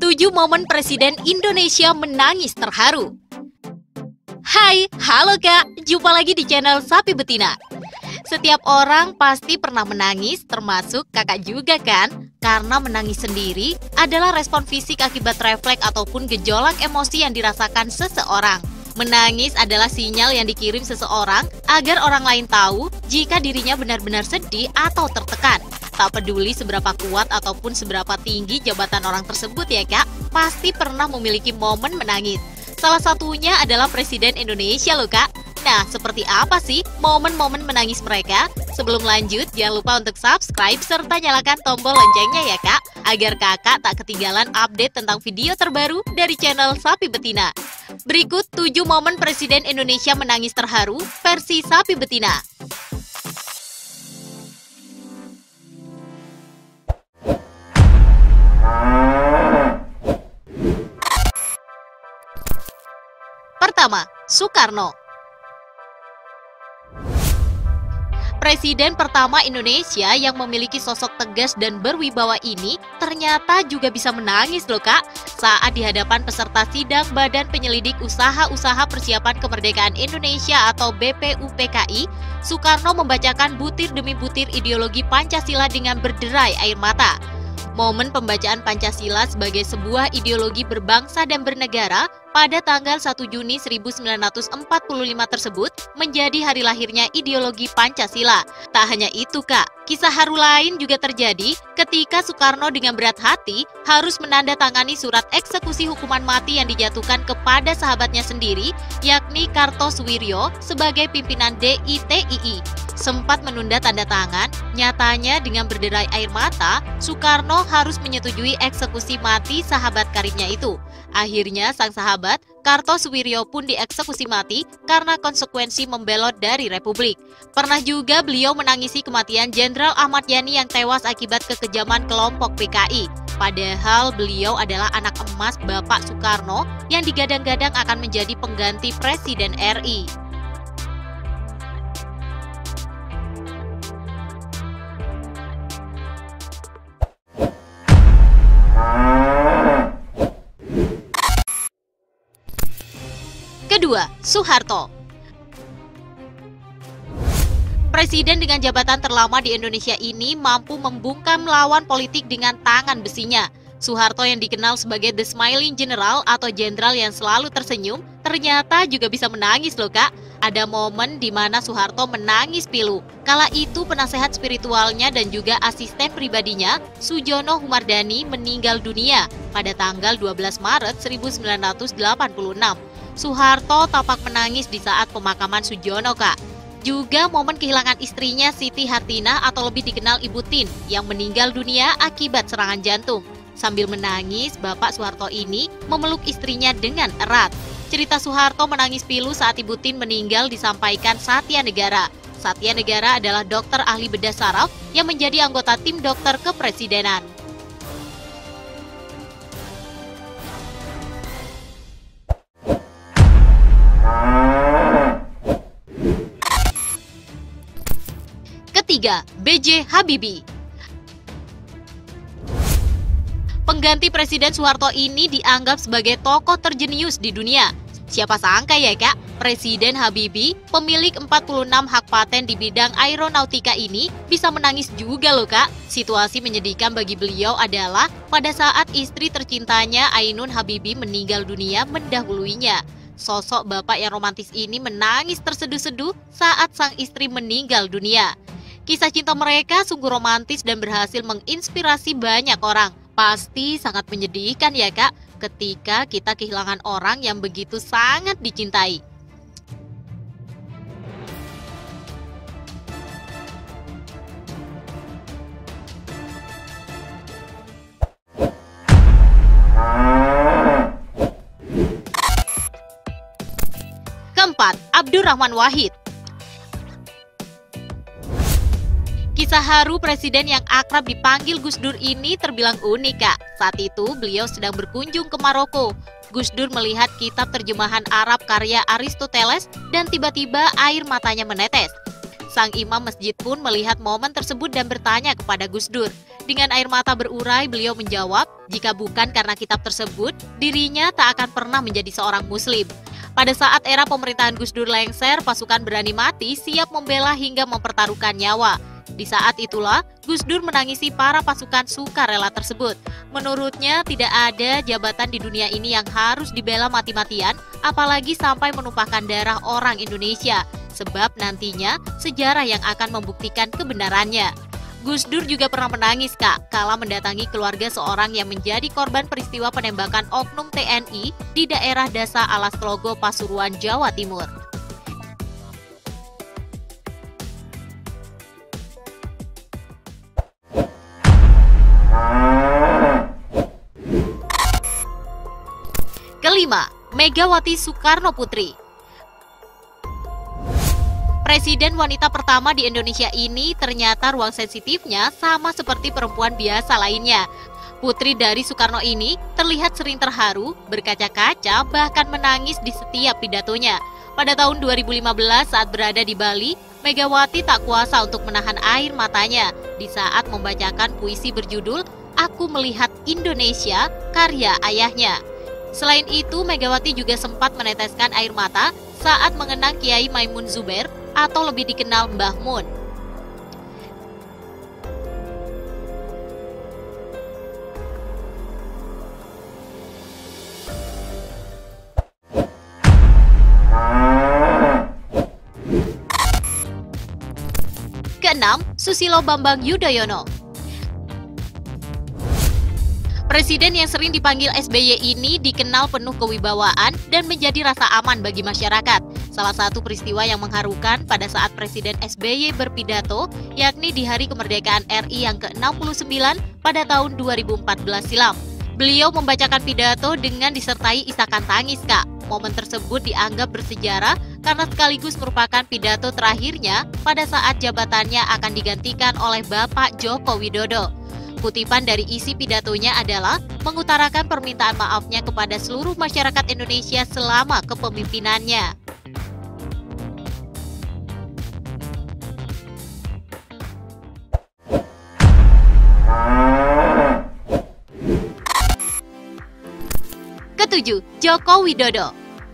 7 momen Presiden Indonesia menangis terharu. Hai, halo Kak, jumpa lagi di channel Sapi Betina. Setiap orang pasti pernah menangis, termasuk kakak juga kan? Karena menangis sendiri adalah respon fisik akibat refleks ataupun gejolak emosi yang dirasakan seseorang. Menangis adalah sinyal yang dikirim seseorang agar orang lain tahu jika dirinya benar-benar sedih atau tertekan. Tak peduli seberapa kuat ataupun seberapa tinggi jabatan orang tersebut ya Kak, pasti pernah memiliki momen menangis. Salah satunya adalah Presiden Indonesia loh Kak. Nah, seperti apa sih momen-momen menangis mereka? Sebelum lanjut, jangan lupa untuk subscribe serta nyalakan tombol loncengnya ya Kak, agar kakak tak ketinggalan update tentang video terbaru dari channel Sapi Betina. Berikut 7 momen Presiden Indonesia menangis terharu versi Sapi Betina. Pertama, Soekarno. Presiden pertama Indonesia yang memiliki sosok tegas dan berwibawa ini ternyata juga bisa menangis loh Kak. Saat di hadapan peserta sidang Badan Penyelidik Usaha-Usaha Persiapan Kemerdekaan Indonesia atau BPUPKI, Soekarno membacakan butir demi butir ideologi Pancasila dengan berderai air mata. Momen pembacaan Pancasila sebagai sebuah ideologi berbangsa dan bernegara pada tanggal 1 Juni 1945 tersebut menjadi hari lahirnya ideologi Pancasila. Tak hanya itu Kak, kisah haru lain juga terjadi ketika Soekarno dengan berat hati harus menandatangani surat eksekusi hukuman mati yang dijatuhkan kepada sahabatnya sendiri, yakni Kartosoewirjo sebagai pimpinan DITII. Sempat menunda tanda tangan, nyatanya dengan berderai air mata, Soekarno harus menyetujui eksekusi mati sahabat karibnya itu. Akhirnya sang sahabat, Kartosoewirjo pun dieksekusi mati karena konsekuensi membelot dari Republik. Pernah juga beliau menangisi kematian Jenderal Ahmad Yani yang tewas akibat kekejaman kelompok PKI. Padahal beliau adalah anak emas Bapak Soekarno yang digadang-gadang akan menjadi pengganti Presiden RI. Kedua, Soeharto. Presiden dengan jabatan terlama di Indonesia ini mampu membungkam lawan politik dengan tangan besinya. Soeharto yang dikenal sebagai The Smiling General atau jenderal yang selalu tersenyum, ternyata juga bisa menangis loh Kak. Ada momen di mana Soeharto menangis pilu. Kala itu penasehat spiritualnya dan juga asisten pribadinya, Sujono Humardani, meninggal dunia pada tanggal 12 Maret 1986. Soeharto tampak menangis di saat pemakaman Sujono Kak. Juga momen kehilangan istrinya Siti Hartinah atau lebih dikenal Ibu Tin yang meninggal dunia akibat serangan jantung. Sambil menangis, Bapak Soeharto ini memeluk istrinya dengan erat. Cerita Soeharto menangis pilu saat Ibu Tin meninggal disampaikan Satya Negara. Satya Negara adalah dokter ahli bedah saraf yang menjadi anggota tim dokter kepresidenan. Ketiga, B.J. Habibie. Pengganti Presiden Soeharto ini dianggap sebagai tokoh terjenius di dunia. Siapa sangka ya Kak, Presiden Habibie, pemilik 46 hak paten di bidang aeronautika ini, bisa menangis juga loh Kak. Situasi menyedihkan bagi beliau adalah pada saat istri tercintanya Ainun Habibie meninggal dunia mendahuluinya. Sosok bapak yang romantis ini menangis terseduh-seduh saat sang istri meninggal dunia. Kisah cinta mereka sungguh romantis dan berhasil menginspirasi banyak orang. Pasti sangat menyedihkan ya Kak, ketika kita kehilangan orang yang begitu sangat dicintai. Keempat, Abdurrahman Wahid. Kisah haru presiden yang akrab dipanggil Gus Dur ini terbilang unik Kak. Saat itu beliau sedang berkunjung ke Maroko. Gus Dur melihat kitab terjemahan Arab karya Aristoteles dan tiba-tiba air matanya menetes. Sang imam masjid pun melihat momen tersebut dan bertanya kepada Gus Dur. Dengan air mata berurai, beliau menjawab, jika bukan karena kitab tersebut, dirinya tak akan pernah menjadi seorang muslim. Pada saat era pemerintahan Gus Dur lengser, pasukan berani mati siap membela hingga mempertaruhkan nyawa. Di saat itulah, Gus Dur menangisi para pasukan sukarela tersebut. Menurutnya, tidak ada jabatan di dunia ini yang harus dibela mati-matian, apalagi sampai menumpahkan darah orang Indonesia. Sebab nantinya, sejarah yang akan membuktikan kebenarannya. Gus Dur juga pernah menangis, Kak, kala mendatangi keluarga seorang yang menjadi korban peristiwa penembakan oknum TNI di daerah Dasa Alas Klogo, Pasuruan, Jawa Timur. Kelima, Megawati Soekarno Putri. Presiden wanita pertama di Indonesia ini ternyata ruang sensitifnya sama seperti perempuan biasa lainnya. Putri dari Soekarno ini terlihat sering terharu, berkaca-kaca, bahkan menangis di setiap pidatonya. Pada tahun 2015 saat berada di Bali, Megawati tak kuasa untuk menahan air matanya di saat membacakan puisi berjudul Aku Melihat Indonesia, karya ayahnya. Selain itu, Megawati juga sempat meneteskan air mata saat mengenang Kiai Maimun Zubair atau lebih dikenal Mbah Mun. Keenam, Susilo Bambang Yudhoyono. Presiden yang sering dipanggil SBY ini dikenal penuh kewibawaan dan menjadi rasa aman bagi masyarakat. Salah satu peristiwa yang mengharukan pada saat Presiden SBY berpidato, yakni di Hari Kemerdekaan RI yang ke-69 pada tahun 2014 silam. Beliau membacakan pidato dengan disertai isakan tangis, Kak. Momen tersebut dianggap bersejarah karena sekaligus merupakan pidato terakhirnya pada saat jabatannya akan digantikan oleh Bapak Joko Widodo. Kutipan dari isi pidatonya adalah mengutarakan permintaan maafnya kepada seluruh masyarakat Indonesia selama kepemimpinannya. Ketujuh, Joko Widodo.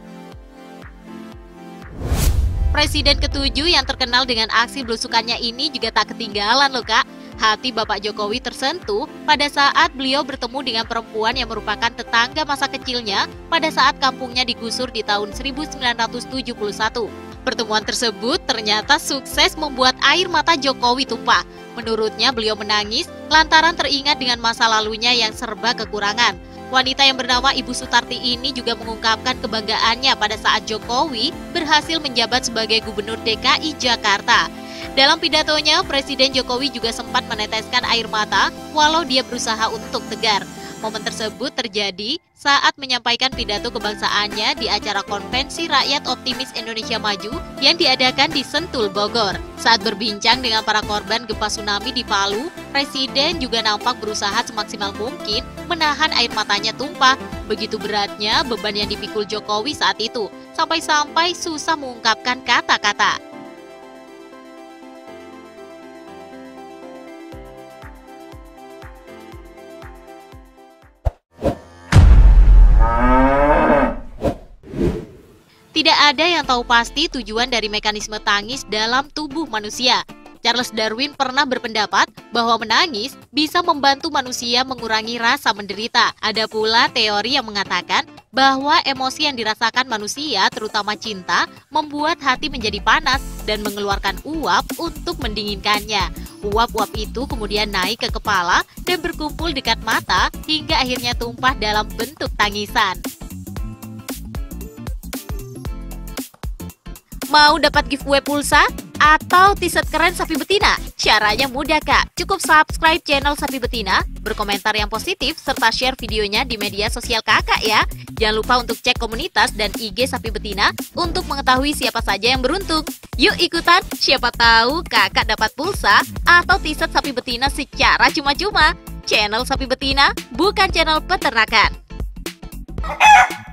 Presiden ketujuh yang terkenal dengan aksi belusukannya ini juga tak ketinggalan loh, Kak. Hati Bapak Jokowi tersentuh pada saat beliau bertemu dengan perempuan yang merupakan tetangga masa kecilnya pada saat kampungnya digusur di tahun 1971. Pertemuan tersebut ternyata sukses membuat air mata Jokowi tumpah. Menurutnya beliau menangis lantaran teringat dengan masa lalunya yang serba kekurangan. Wanita yang bernama Ibu Sutarti ini juga mengungkapkan kebanggaannya pada saat Jokowi berhasil menjabat sebagai Gubernur DKI Jakarta. Dalam pidatonya, Presiden Jokowi juga sempat meneteskan air mata walau dia berusaha untuk tegar. Momen tersebut terjadi saat menyampaikan pidato kebangsaannya di acara Konvensi Rakyat Optimis Indonesia Maju yang diadakan di Sentul, Bogor. Saat berbincang dengan para korban gempa tsunami di Palu, Presiden juga nampak berusaha semaksimal mungkin menahan air matanya tumpah. Begitu beratnya beban yang dipikul Jokowi saat itu, sampai-sampai susah mengungkapkan kata-kata. Tidak ada yang tahu pasti tujuan dari mekanisme tangis dalam tubuh manusia. Charles Darwin pernah berpendapat bahwa menangis bisa membantu manusia mengurangi rasa menderita. Ada pula teori yang mengatakan bahwa emosi yang dirasakan manusia, terutama cinta, membuat hati menjadi panas dan mengeluarkan uap untuk mendinginkannya. Uap-uap itu kemudian naik ke kepala dan berkumpul dekat mata hingga akhirnya tumpah dalam bentuk tangisan. Mau dapat giveaway pulsa atau t-shirt keren sapi betina? Caranya mudah, Kak. Cukup subscribe channel Sapi Betina, berkomentar yang positif, serta share videonya di media sosial Kakak ya. Jangan lupa untuk cek komunitas dan IG Sapi Betina untuk mengetahui siapa saja yang beruntung. Yuk ikutan, siapa tahu Kakak dapat pulsa atau t-shirt Sapi Betina secara cuma-cuma. Channel Sapi Betina bukan channel peternakan.